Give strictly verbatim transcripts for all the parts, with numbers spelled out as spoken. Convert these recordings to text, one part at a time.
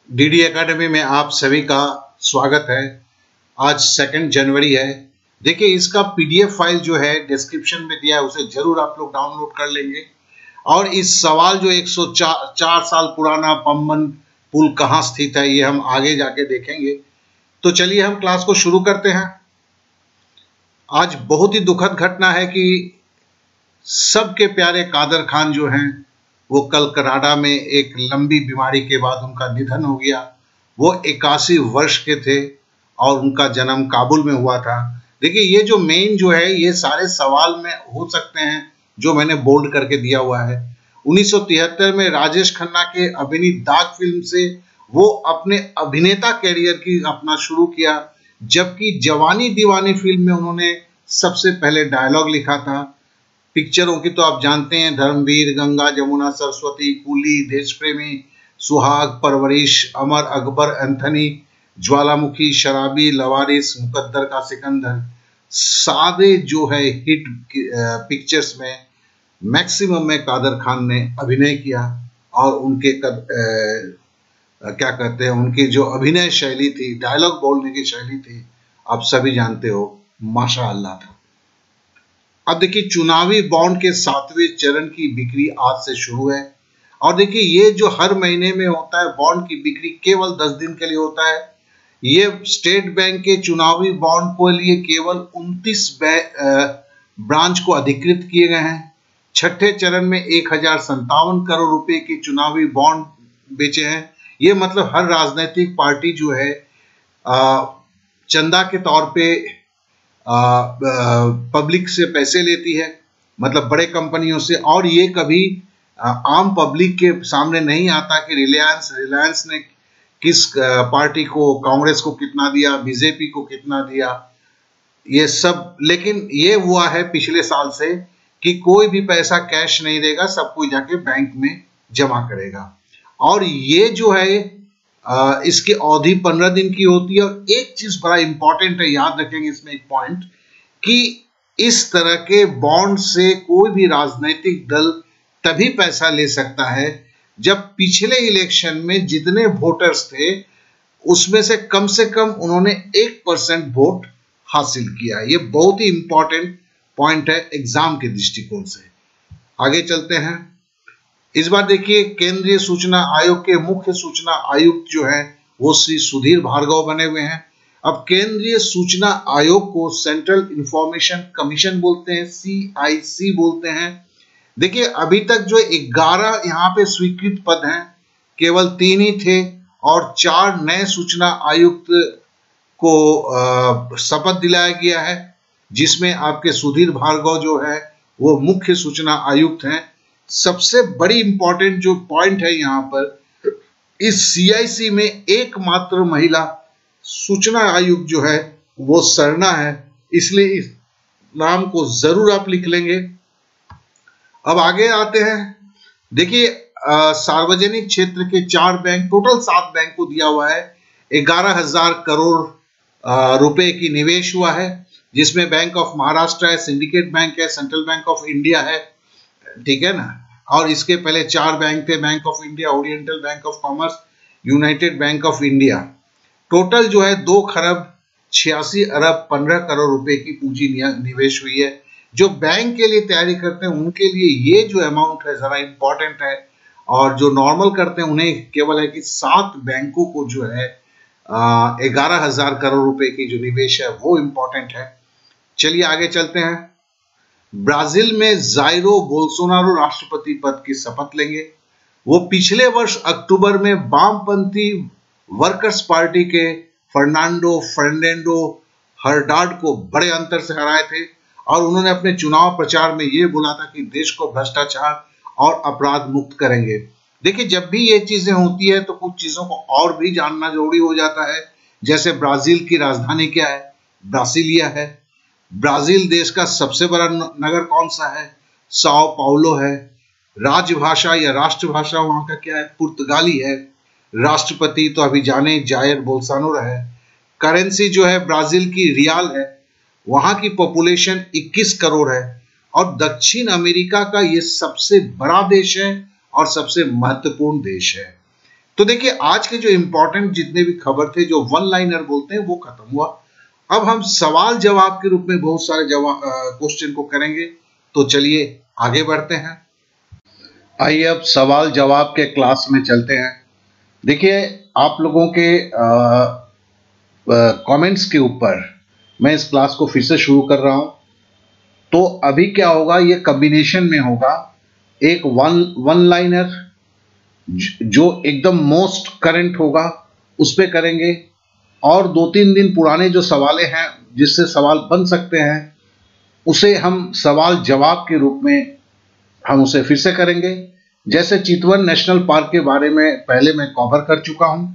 DD academy में आप सभी का स्वागत है। आज सेकंड जनवरी है। देखिए, इसका पीडीएफ फाइल जो है डिस्क्रिप्शन में दिया है, उसे जरूर आप लोग डाउनलोड कर लेंगे। और इस सवाल जो एक सौ चार साल पुराना पम्बन पुल कहाँ स्थित है, ये हम आगे जाके देखेंगे। तो चलिए हम क्लास को शुरू करते हैं। आज बहुत ही दुखद घटना है कि सबके प्यारे कादर खान जो हैं वो कल कनाडा में एक लंबी बीमारी के बाद उनका निधन हो गया। वो इक्यासी वर्ष के थे और उनका जन्म काबुल में हुआ था। देखिए, ये जो मेन जो है, ये सारे सवाल में हो सकते हैं जो मैंने बोल्ड करके दिया हुआ है। उन्नीस सौ तिहत्तर में राजेश खन्ना के अभिनीत दाग फिल्म से वो अपने अभिनेता कैरियर की अपना शुरू किया, जबकि जवानी दीवानी फिल्म में उन्होंने सबसे पहले डायलॉग लिखा था। पिक्चरों की तो आप जानते हैं, धर्मवीर, गंगा जमुना सरस्वती, कूली, देश प्रेमी, सुहाग, परवरिश, अमर अकबर, एंथनी, ज्वालामुखी, शराबी, लवारिस, मुकद्दर का सिकंदर। सारे जो है हिट पिक्चर्स में मैक्सिमम में कादर खान ने अभिनय किया और उनके कद, ए, क्या कहते हैं, उनकी जो अभिनय शैली थी, डायलॉग बोलने की शैली थी, आप सभी जानते हो, माशाअल्लाह था। अब देखिए, चुनावी बॉन्ड के सातवें चरण की बिक्री आज से शुरू है। और देखिए, ये जो हर महीने में होता है, बॉन्ड की बिक्री केवल दस दिन के लिए होता है। ये स्टेट बैंक के चुनावी बॉन्ड को लिए केवल उनतीस ब्रांच को अधिकृत किए गए हैं। छठे चरण में एक हजार संतावन करोड़ रुपए के चुनावी बॉन्ड बेचे हैं। ये मतलब हर राजनीतिक पार्टी जो है आ, चंदा के तौर पे पब्लिक से पैसे लेती है, मतलब बड़े कंपनियों से। और ये कभी आ, आम पब्लिक के सामने नहीं आता कि रिलायंस रिलायंस ने किस पार्टी को, कांग्रेस को कितना दिया, बीजेपी को कितना दिया, ये सब। लेकिन ये हुआ है पिछले साल से कि कोई भी पैसा कैश नहीं देगा, सब कोई जाके बैंक में जमा करेगा। और ये जो है आ, इसकी अवधि पंद्रह दिन की होती है। और एक चीज बड़ा इंपॉर्टेंट है, याद रखेंगे इसमें एक पॉइंट, कि इस तरह के बॉन्ड से कोई भी राजनीतिक दल तभी पैसा ले सकता है जब पिछले इलेक्शन में जितने वोटर्स थे उसमें से कम से कम उन्होंने एक परसेंट वोट हासिल किया। ये बहुत ही इंपॉर्टेंट पॉइंट है एग्जाम के दृष्टिकोण से। आगे चलते हैं। इस बार देखिए, केंद्रीय सूचना आयोग के मुख्य सूचना आयुक्त जो है वो श्री सुधीर भार्गव बने हुए हैं। अब केंद्रीय सूचना आयोग को सेंट्रल इंफॉर्मेशन कमीशन बोलते हैं, सी आई सी बोलते हैं। देखिए, अभी तक जो ग्यारह यहाँ पे स्वीकृत पद हैं, केवल तीन ही थे और चार नए सूचना आयुक्त को शपथ दिलाया गया है, जिसमें आपके सुधीर भार्गव जो है वो मुख्य सूचना आयुक्त हैं। सबसे बड़ी इंपॉर्टेंट जो पॉइंट है यहाँ पर, इस सीआईसी में एकमात्र महिला सूचना आयुक्त जो है वो सरना है, इसलिए इस नाम को जरूर आप लिख लेंगे। अब आगे आते हैं। देखिए, सार्वजनिक क्षेत्र के चार बैंक, टोटल सात बैंक को दिया हुआ है ग्यारह हजार करोड़ रुपए की निवेश हुआ है, जिसमें बैंक ऑफ महाराष्ट्र है, सिंडिकेट बैंक है, सेंट्रल बैंक ऑफ इंडिया है, ठीक है ना। और इसके पहले चार बैंक थे, bank of India, oriental bank of commerce, united bank of India. Total जो है दो खरब छियासी अरब पंद्रह करोड़ रुपए की पूंजी निवेश हुई है। जो बैंक के लिए तैयारी करते हैं उनके लिए ये जो अमाउंट है जरा इंपॉर्टेंट है, और जो नॉर्मल करते हैं उन्हें केवल है कि सात बैंकों को जो है ग्यारह हजार करोड़ रुपए की जो निवेश है वो इंपॉर्टेंट है। चलिए आगे चलते हैं। ब्राजील में जाइरो बोल्सोनारो राष्ट्रपति पद की शपथ लेंगे। वो पिछले वर्ष अक्टूबर में वामपंथी वर्कर्स पार्टी के फर्नांडो फर्नांडो हरडाड को बड़े अंतर से हराए थे। और उन्होंने अपने चुनाव प्रचार में ये बोला था कि देश को भ्रष्टाचार और अपराध मुक्त करेंगे। देखिए, जब भी ये चीजें होती है तो कुछ चीजों को और भी जानना जरूरी हो जाता है। जैसे ब्राजील की राजधानी क्या है? ब्रासिलिया है। ब्राजील देश का सबसे बड़ा नगर कौन सा है? साओ पाउलो है। राजभाषा या राष्ट्रभाषा वहां का क्या है? पुर्तगाली है। राष्ट्रपति तो अभी जाने जायर बोल्सोनारो है। करेंसी जो है ब्राजील की रियाल है। वहां की पॉपुलेशन इक्कीस करोड़ है और दक्षिण अमेरिका का ये सबसे बड़ा देश है और सबसे महत्वपूर्ण देश है। तो देखिए आज के जो इंपॉर्टेंट जितने भी खबर थे, जो वन लाइनर बोलते हैं, वो खत्म हुआ। अब हम सवाल जवाब के रूप में बहुत सारे जवाब क्वेश्चन को करेंगे। तो चलिए आगे बढ़ते हैं। आइए अब सवाल जवाब के क्लास में चलते हैं। देखिए आप लोगों के कमेंट्स के ऊपर मैं इस क्लास को फिर से शुरू कर रहा हूं। तो अभी क्या होगा, ये कॉम्बिनेशन में होगा, एक वन वन लाइनर जो एकदम मोस्ट करंट होगा उस पे करेंगे, और दो तीन दिन पुराने जो सवाल हैं जिससे सवाल बन सकते हैं उसे हम सवाल जवाब के रूप में हम उसे फिर से करेंगे। जैसे चितवन नेशनल पार्क के बारे में पहले मैं कवर कर चुका हूं।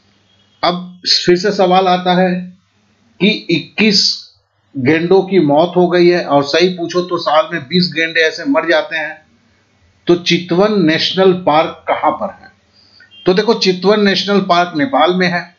अब फिर से सवाल आता है कि इक्कीस गेंडों की मौत हो गई है, और सही पूछो तो साल में बीस गेंडे ऐसे मर जाते हैं। तो चितवन नेशनल पार्क कहां पर है? तो देखो चितवन नेशनल पार्क नेपाल में है,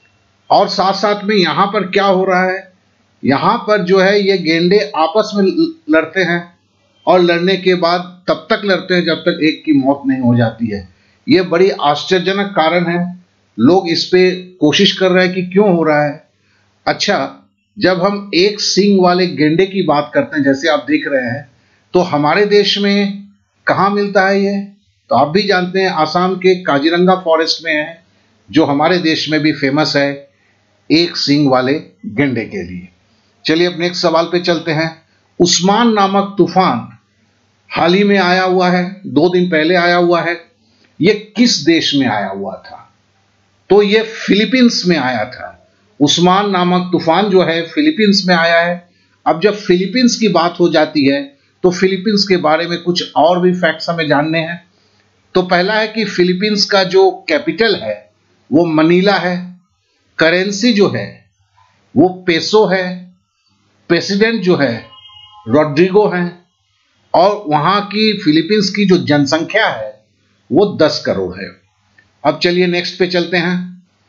और साथ साथ में यहां पर क्या हो रहा है, यहां पर जो है ये गेंडे आपस में लड़ते हैं, और लड़ने के बाद तब तक लड़ते हैं जब तक एक की मौत नहीं हो जाती है। ये बड़ी आश्चर्यजनक कारण है। लोग इस पे कोशिश कर रहे हैं कि क्यों हो रहा है। अच्छा, जब हम एक सींग वाले गेंडे की बात करते हैं, जैसे आप देख रहे हैं, तो हमारे देश में कहाँ मिलता है ये? तो आप भी जानते हैं, आसाम के काजीरंगा फॉरेस्ट में है, जो हमारे देश में भी फेमस है एक सींग वाले गेंडे के लिए। चलिए अब नेक्स्ट सवाल पे चलते हैं। उस्मान नामक तूफान हाल ही में आया हुआ है, दो दिन पहले आया हुआ है। ये किस देश में आया हुआ था? तो ये फिलीपींस में आया था। उस्मान नामक तूफान जो है फिलीपींस में आया है। अब जब फिलीपींस की बात हो जाती है तो फिलीपींस के बारे में कुछ और भी फैक्ट्स हमें जानने हैं। तो पहला है कि फिलीपींस का जो कैपिटल है वो मनीला है। करेंसी जो है वो पेसो है। प्रेसिडेंट जो है रोड्रिगो है, और वहां की फिलीपींस की जो जनसंख्या है वो दस करोड़ है। अब चलिए नेक्स्ट पे चलते हैं।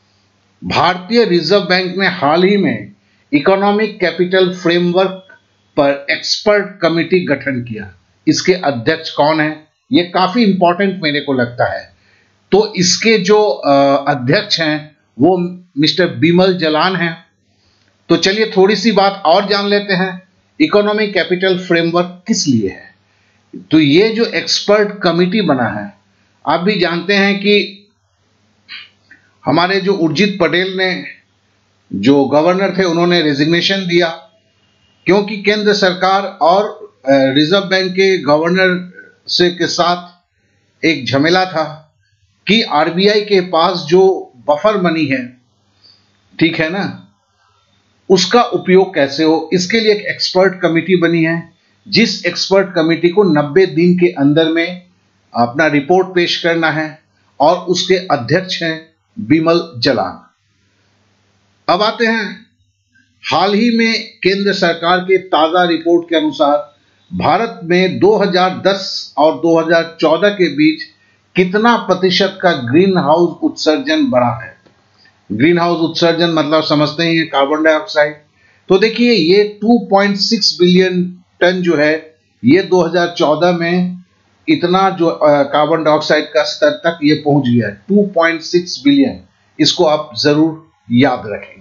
भारतीय रिजर्व बैंक ने हाल ही में इकोनॉमिक कैपिटल फ्रेमवर्क पर एक्सपर्ट कमेटी गठन किया। इसके अध्यक्ष कौन है? ये काफी इंपॉर्टेंट मेरे को लगता है। तो इसके जो अध्यक्ष हैं वो मिस्टर बिमल जलान हैं। तो चलिए थोड़ी सी बात और जान लेते हैं, इकोनॉमिक कैपिटल फ्रेमवर्क किस लिए है। तो ये जो एक्सपर्ट कमेटी बना है, आप भी जानते हैं कि हमारे जो उर्जित पटेल ने, जो गवर्नर थे, उन्होंने रेजिग्नेशन दिया, क्योंकि केंद्र सरकार और रिजर्व बैंक के गवर्नर से के साथ एक झमेला था कि आरबीआई के पास जो बफर मनी है, ठीक है ना, उसका उपयोग कैसे हो। इसके लिए एक एक्सपर्ट कमेटी बनी है, जिस एक्सपर्ट कमेटी को नब्बे दिन के अंदर में अपना रिपोर्ट पेश करना है, और उसके अध्यक्ष हैं बिमल जलान। अब आते हैं, हाल ही में केंद्र सरकार के ताजा रिपोर्ट के अनुसार भारत में दो हज़ार दस और दो हज़ार चौदह के बीच कितना प्रतिशत का ग्रीन हाउस उत्सर्जन बढ़ा है। ग्रीन हाउस उत्सर्जन मतलब समझते ही हैं, कार्बन डाइऑक्साइड। तो देखिए ये दो पॉइंट छह बिलियन टन जो है, ये दो हज़ार चौदह में इतना जो कार्बन डाइऑक्साइड का स्तर तक ये पहुंच गया है, दो पॉइंट छह बिलियन। इसको आप जरूर याद रखेंगे।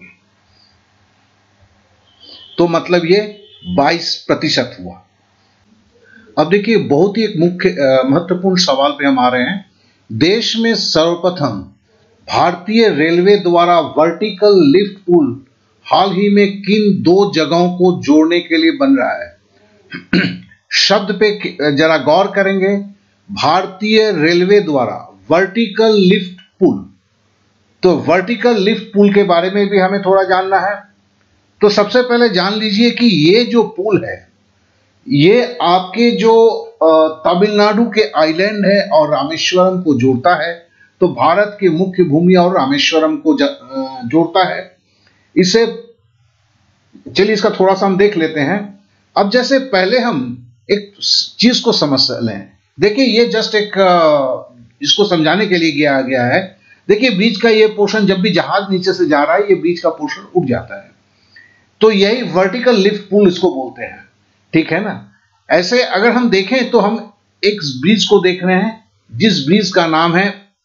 तो मतलब ये बाईस प्रतिशत हुआ। अब देखिए बहुत ही एक मुख्य महत्वपूर्ण सवाल पे हम आ रहे हैं। देश में सर्वप्रथम भारतीय रेलवे द्वारा वर्टिकल लिफ्ट पुल हाल ही में किन दो जगहों को जोड़ने के लिए बन रहा है? शब्द पे जरा गौर करेंगे। भारतीय रेलवे द्वारा वर्टिकल लिफ्ट पुल। तो वर्टिकल लिफ्ट पुल के बारे में भी हमें थोड़ा जानना है। तो सबसे पहले जान लीजिए कि ये जो पुल है, ये आपके जो तमिलनाडु के आइलैंड है और रामेश्वरम को जोड़ता है। तो भारत की मुख्य भूमि और रामेश्वरम को जोड़ता है। इसे चलिए इसका थोड़ा सा हम देख लेते हैं। अब जैसे पहले हम एक चीज को समझ लें। देखिए ये जस्ट एक इसको समझाने के लिए किया गया है। देखिए बीच का ये पोर्शन, जब भी जहाज नीचे से जा रहा है, ये बीच का पोर्शन उठ जाता है। तो यही वर्टिकल लिफ्ट पुल इसको बोलते हैं, ठीक है ना। ऐसे अगर हम देखें तो हम एक ब्रिज को देख रहे हैं, जिस ब्रिज का नाम है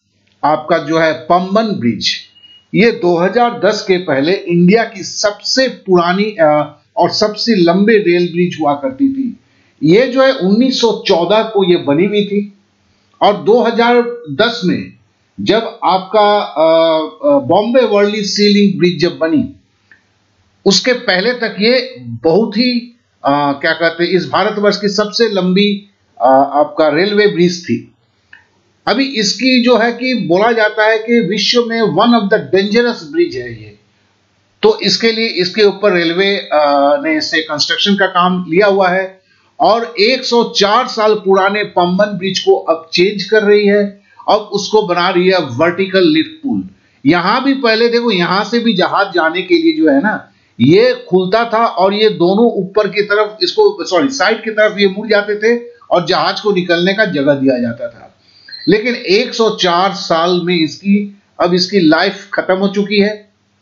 आपका जो है पंबन ब्रिज, ये दो हज़ार दस के पहले इंडिया की सबसे पुरानी और सबसे लंबे रेल ब्रिज हुआ करती थी। ये जो है उन्नीस सौ चौदह को ये बनी हुई थी और दो हज़ार दस में जब आपका Bombay Worli sea link bridge जब बनी, उसके पहले तक ये बहुत ही आ, क्या कहते हैं, इस भारतवर्ष की सबसे लंबी आ, आपका रेलवे ब्रिज थी। अभी इसकी जो है कि बोला जाता है कि विश्व में one of the dangerous bridge है ये, तो इसके लिए इसके ऊपर रेलवे ने इसे कंस्ट्रक्शन का काम लिया हुआ है और एक सौ चार साल पुराने पंबन ब्रिज को अब चेंज कर रही है, अब उसको बना रही है वर्टिकल लिफ्ट पुल। यहां भी पहले देखो, यहां से भी जहाज जाने के लिए जो है ना, ये खुलता था और ये दोनों ऊपर की तरफ इसको सॉरी साइड की तरफ ये मुड़ जाते थे और जहाज को निकलने का जगह दिया जाता था। लेकिन एक सौ चार साल में इसकी अब इसकी लाइफ खत्म हो चुकी है।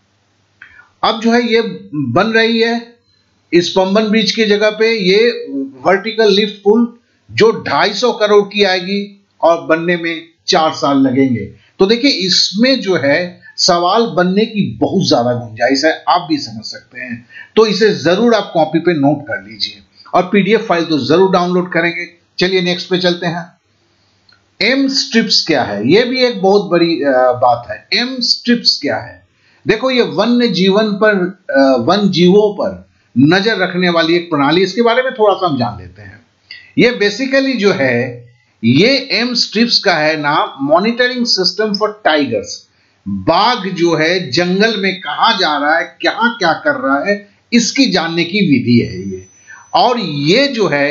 अब जो है ये बन रही है इस पंबन ब्रिज की जगह पे ये वर्टिकल लिफ्ट पुल जो ढाई सौ करोड़ की आएगी और बनने में चार साल लगेंगे। तो देखिए इसमें जो है सवाल बनने की बहुत ज्यादा गुंजाइश है, आप भी समझ सकते हैं। तो इसे जरूर आप कॉपी पे नोट कर लीजिए और पीडीएफ फाइल तो जरूर डाउनलोड करेंगे। चलिए नेक्स्ट पे चलते हैं। एम स्ट्रिप्स क्या है, यह भी एक बहुत बड़ी बात है। एम स्ट्रिप्स क्या है? देखो ये वन्य जीवन पर वन जीवों पर नजर रखने वाली एक प्रणाली, इसके बारे में थोड़ा सा हम जान लेते हैं। ये बेसिकली जो है ये एम स्ट्रिप्स का है नाम मॉनिटरिंग सिस्टम फॉर टाइगर्स। बाघ जो है जंगल में कहां जा रहा है, क्या क्या कर रहा है, इसकी जानने की विधि है ये। और ये जो है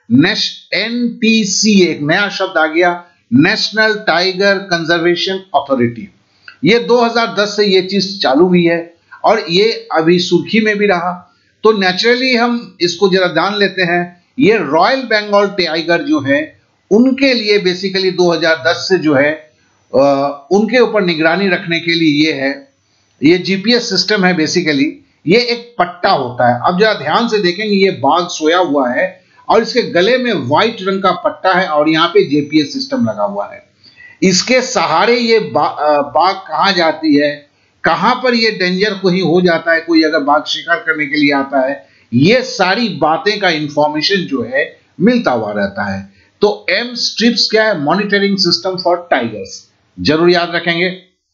एन टी सी, एक नया शब्द आ गया, नेशनल टाइगर कंजर्वेशन अथॉरिटी। ये दो हज़ार दस से ये चीज चालू हुई है और ये अभी सुर्खी में भी रहा। तो नेचुरली हम इसको जरा जान लेते हैं। ये रॉयल बंगाल टाइगर जो है उनके लिए बेसिकली दो हज़ार दस से जो है आ, उनके ऊपर निगरानी रखने के लिए ये है, ये जीपीएस सिस्टम है। बेसिकली ये एक पट्टा होता है। अब जरा ध्यान से देखेंगे, ये बाघ सोया हुआ है और इसके गले में व्हाइट रंग का पट्टा है और यहाँ पे जीपीएस सिस्टम लगा हुआ है। इसके सहारे ये बा, बाघ कहाँ जाती है, कहां पर ये डेंजर कहीं हो जाता है, कोई अगर बाघ शिकार करने के लिए आता है, ये सारी बातें का इंफॉर्मेशन जो है मिलता हुआ रहता है। तो एम स्ट्रिप्स क्या है? मॉनिटरिंग सिस्टम फॉर टाइगर्स, जरूर याद रखेंगे।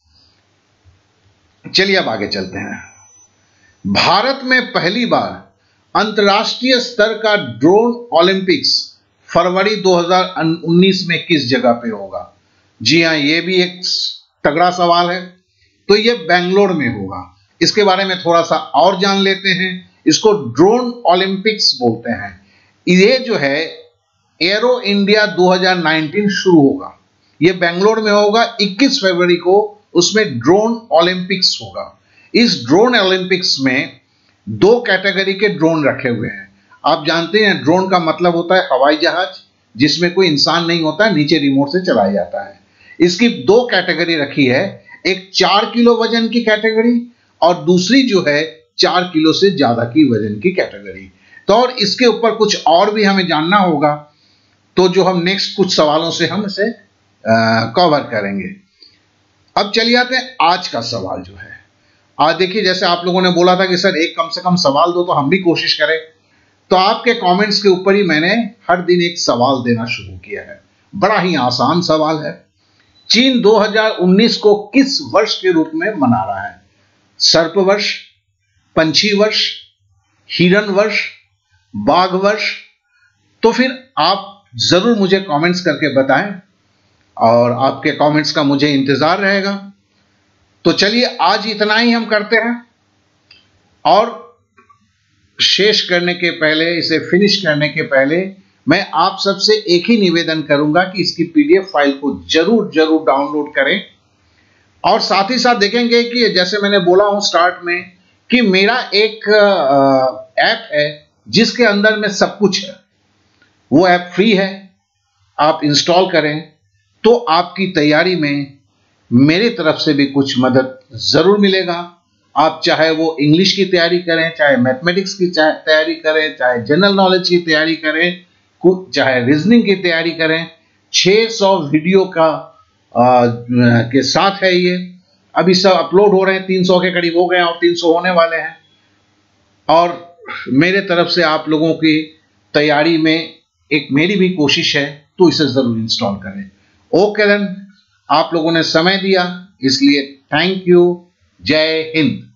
चलिए अब आगे चलते हैं। भारत में पहली बार अंतर्राष्ट्रीय स्तर का ड्रोन ओलंपिक्स फरवरी दो हज़ार उन्नीस में किस जगह पे होगा? जी हां, ये भी एक तगड़ा सवाल है। तो ये बेंगलोर में होगा। इसके बारे में थोड़ा सा और जान लेते हैं। इसको ड्रोन ओलंपिक्स बोलते हैं। ये जो है एरो इंडिया दो हज़ार उन्नीस शुरू होगा, ये बेंगलोर में होगा। इक्कीस फरवरी को उसमें ड्रोन ओलंपिक्स होगा। इस ड्रोन ओलंपिक्स में दो कैटेगरी के ड्रोन रखे हुए हैं। आप जानते हैं ड्रोन का मतलब होता है हवाई जहाज, जिसमें कोई इंसान नहीं होता, नीचे रिमोट से चलाया जाता है। इसकी दो कैटेगरी रखी है, एक चार किलो वजन की कैटेगरी और दूसरी जो है चार किलो से ज्यादा की वजन की कैटेगरी। तो और इसके ऊपर कुछ और भी हमें जानना होगा, तो जो हम नेक्स्ट कुछ सवालों से हम इसे कवर करेंगे। अब चलिए आते हैं आज का सवाल जो है। आज देखिए, जैसे आप लोगों ने बोला था कि सर एक कम से कम सवाल दो, तो हम भी कोशिश करें। तो आपके कमेंट्स के ऊपर ही मैंने हर दिन एक सवाल देना शुरू किया है। बड़ा ही आसान सवाल है। चीन दो हज़ार उन्नीस को किस वर्ष के रूप में मना रहा है? सर्प वर्ष, पंछी वर्ष, हिरण वर्ष, बाघ वर्ष? तो फिर आप जरूर मुझे कमेंट्स करके बताएं और आपके कमेंट्स का मुझे इंतजार रहेगा। तो चलिए आज इतना ही हम करते हैं और शेष करने के पहले, इसे फिनिश करने के पहले मैं आप सबसे एक ही निवेदन करूंगा कि इसकी पीडीएफ फाइल को जरूर जरूर डाउनलोड करें और साथ ही साथ देखेंगे कि जैसे मैंने बोला हूं स्टार्ट में कि मेरा एक ऐप है जिसके अंदर में सब कुछ है। वो ऐप फ्री है, आप इंस्टॉल करें तो आपकी तैयारी में मेरी तरफ से भी कुछ मदद जरूर मिलेगा। आप चाहे वो इंग्लिश की तैयारी करें, चाहे मैथमेटिक्स की तैयारी करें, चाहे जनरल नॉलेज की तैयारी करें, चाहे रीजनिंग की तैयारी करें, छह सौ वीडियो का के साथ है ये। अभी सब अपलोड हो रहे हैं, तीन सौ के करीब हो गए हैं और तीन सौ होने वाले हैं। और मेरे तरफ से आप लोगों की तैयारी में एक मेरी भी कोशिश है, तो इसे जरूर इंस्टॉल करें। ओके देन, आप लोगों ने समय दिया इसलिए थैंक यू। जय हिंद।